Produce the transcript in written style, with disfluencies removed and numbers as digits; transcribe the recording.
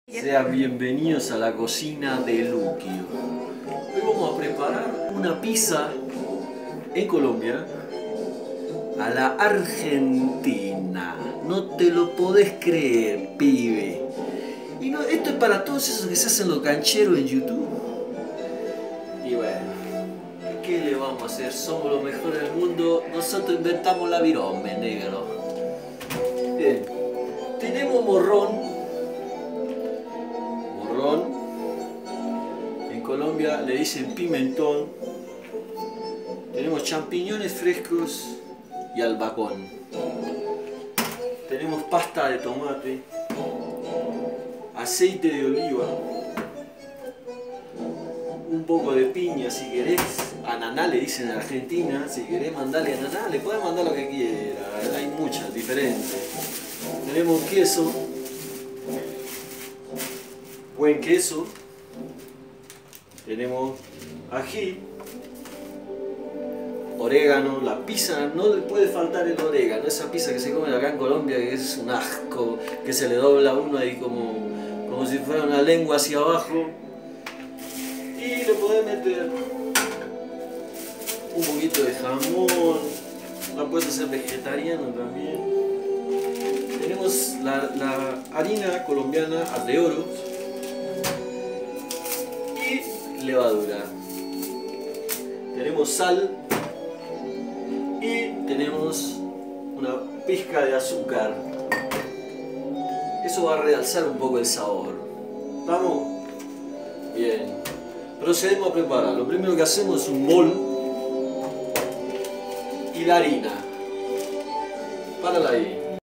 Sean bienvenidos a la cocina de Luquio. Hoy vamos a preparar una pizza en Colombia a la Argentina. No te lo podés creer, pibe. Y no, esto es para todos esos que se hacen los cancheros en YouTube. Y bueno, ¿qué le vamos a hacer? Somos los mejores del mundo. Nosotros inventamos la virome, negro. Bien, tenemos morrón. En Colombia le dicen pimentón. Tenemos champiñones frescos y albacón. Tenemos pasta de tomate, aceite de oliva, un poco de piña si querés, ananá le dicen en Argentina. Si querés mandarle ananá, le podés mandar lo que quieras, hay muchas diferentes. Tenemos queso, buen queso. Tenemos ají, orégano. La pizza no le puede faltar el orégano. Esa pizza que se come acá en Colombia, que es un asco, que se le dobla a uno ahí como si fuera una lengua hacia abajo. Y le podés meter un poquito de jamón. La puedes hacer vegetariano también. Tenemos la harina colombiana de oro y levadura. Tenemos sal y tenemos una pizca de azúcar. Eso va a realzar un poco el sabor. ¿Estamos? Bien. Procedemos a preparar. Lo primero que hacemos es un bol y la harina. Párala ahí.